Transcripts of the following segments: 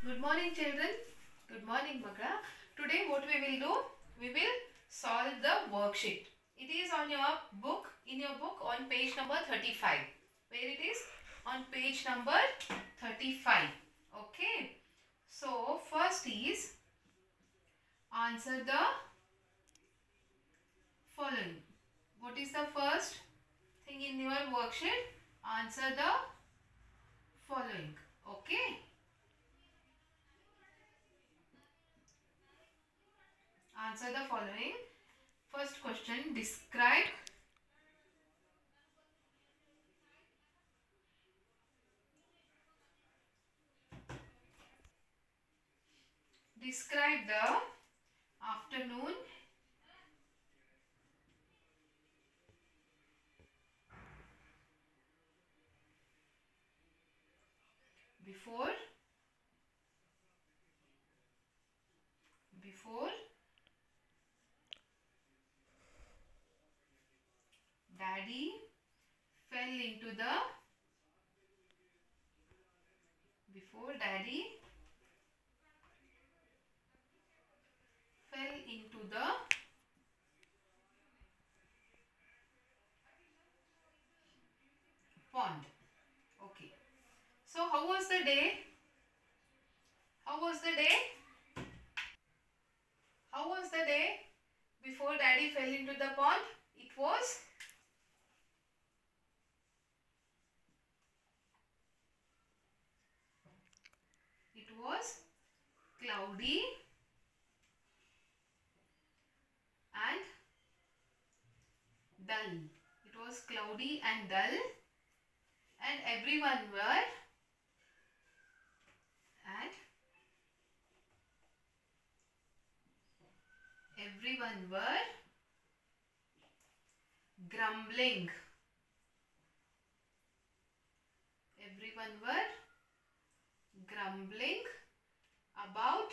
Good morning, children. Good morning, Makra. Today what we will do, we will solve the worksheet. It is on your book, in your book on page number 35. Where it is? On page number 35. Okay. So, first is answer the following. What is the first thing in your worksheet? Answer the following. Okay. Answer the following. First question, describe the afternoon before Daddy fell into the pond. Okay. So how was the day? How was the day? How was the day before Daddy fell into the pond? It was cloudy and dull. It was cloudy and dull, and everyone were grumbling. Everyone were grumbling about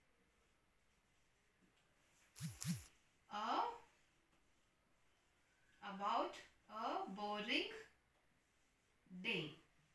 a boring day.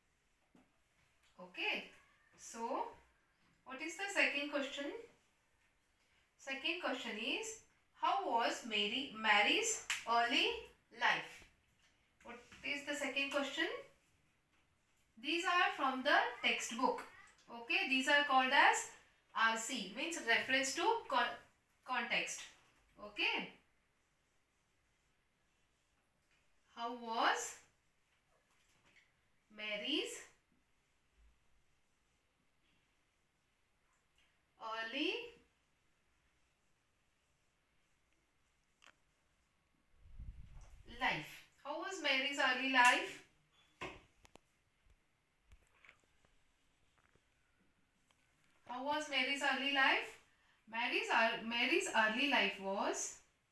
Okay. So, what is the second question? Second question is, how was Mary's early life? What is the second question? These are from the textbook. Okay, these are called as RC, means reference to context. Okay. How was Mary's early life? How was Mary's early life? How was Mary's early life? Mary's early life was,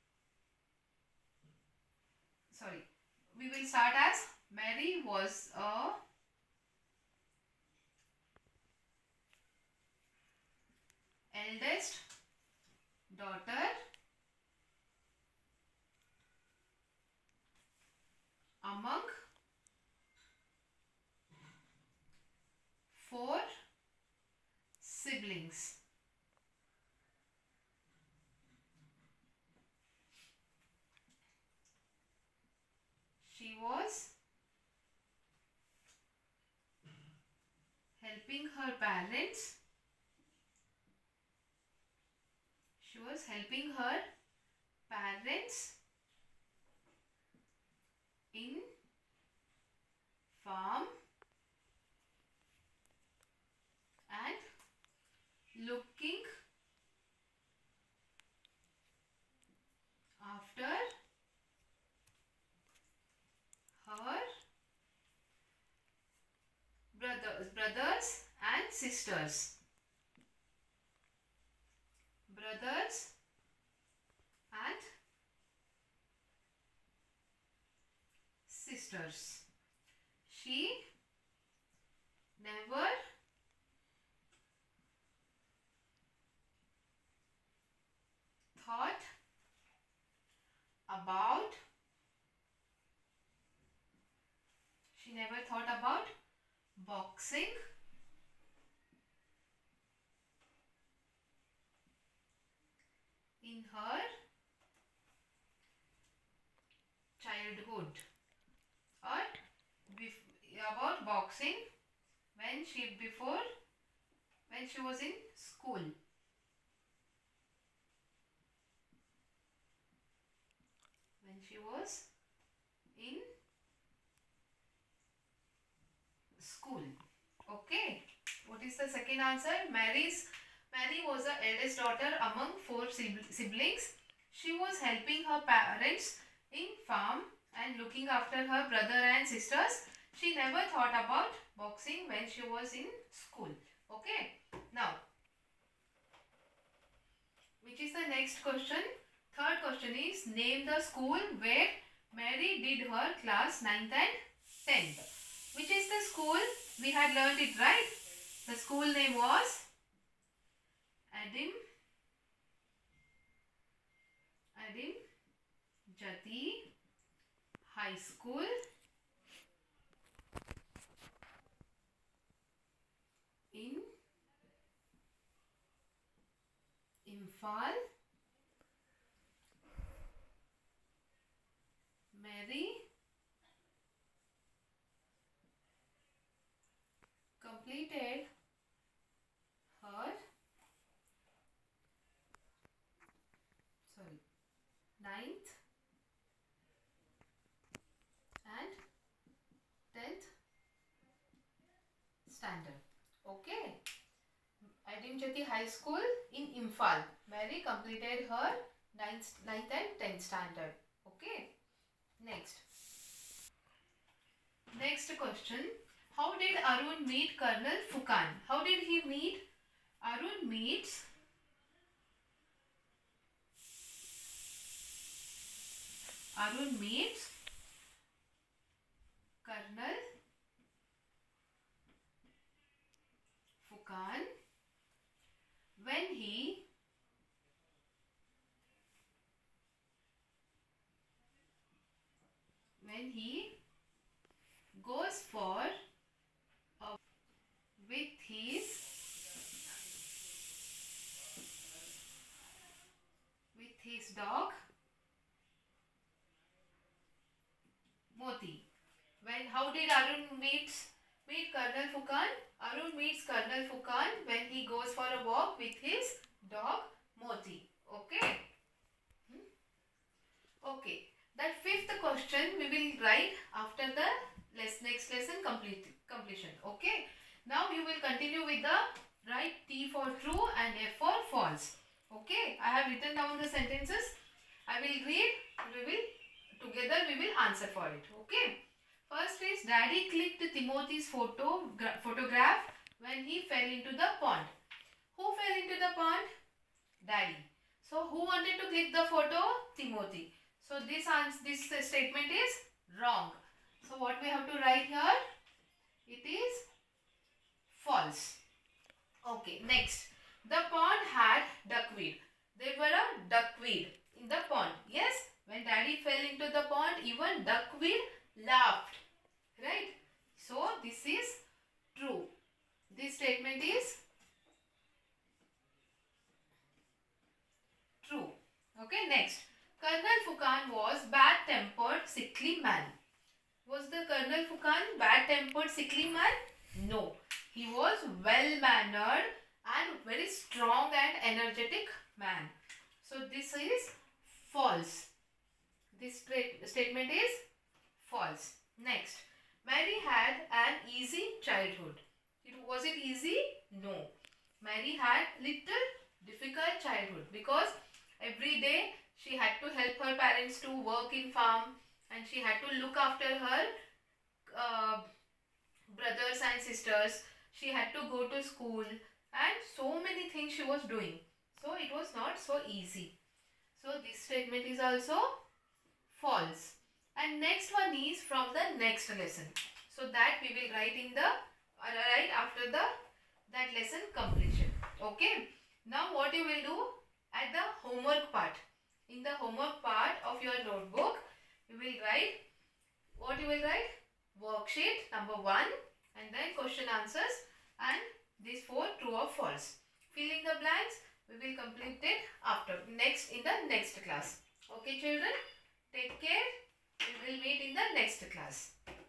sorry, we will start as Mary was a eldest daughter among 4 siblings. She was helping her parents. She was helping her parents in farm and looking after her brothers and sisters. Brothers and sisters. She never thought about boxing in her childhood, or about boxing when she was in school. When she was in school. Okay. What is the second answer? Mary was the eldest daughter among 4 siblings. She was helping her parents in farm and looking after her brother and sisters. She never thought about boxing when she was in school. Okay. Now, which is the next question? Third question is, name the school where Mary did her class 9th and 10th. Which is the school? We had learned it, right? The school name was Adim Jati High School in Imphal. Mary completed her 9th and 10th standard. Okay. Adim Jati High School in Imphal. Mary completed her 9th and 10th standard. Okay. Next question. How did Arun meet Colonel Fukan? How did he meet? Arun meets Colonel Fukan when he goes for a with his dog Moti. How did Arun meet Colonel Fukan? Arun meets Colonel Fukan when he goes for a walk with his dog Moti. Okay. Okay. That fifth question we will write after the next lesson completion. Okay. Now you will continue with the write T for true and F for false. Okay. I have written down the sentences. I will read. Together we will answer for it. Okay. First is, Daddy clicked Timothy's photograph when he fell into the pond. Who fell into the pond? Daddy. So who wanted to click the photo? Timothy. So this statement is wrong. So what we have to write here? It is false. Okay, next. The pond had duckweed. There were a duckweed in the pond. Yes, when Daddy fell into the pond, even duckweed laughed. Right? So this is true. This statement is true. Okay, next. Colonel Fukan was bad-tempered, sickly man. Was the Colonel Fukan bad-tempered, sickly man? No. He was well-mannered and very strong and energetic man. So this is false. This statement is false. Next. Mary had an easy childhood. Was it easy? No. Mary had little difficult childhood because every day she had to help her parents to work in farm and she had to look after her brothers and sisters. She had to go to school and so many things she was doing. So it was not so easy. So this statement is also false. And next one is from the next lesson. So that we will write in the after that lesson completion. Okay. Now what you will do at the homework part. In the homework part of your notebook, you will write what you will write? Worksheet number 1 and then question answers and these 4 true or false. Fill in the blanks We will complete it after in the next class. Okay children, take care. We will meet in the next class.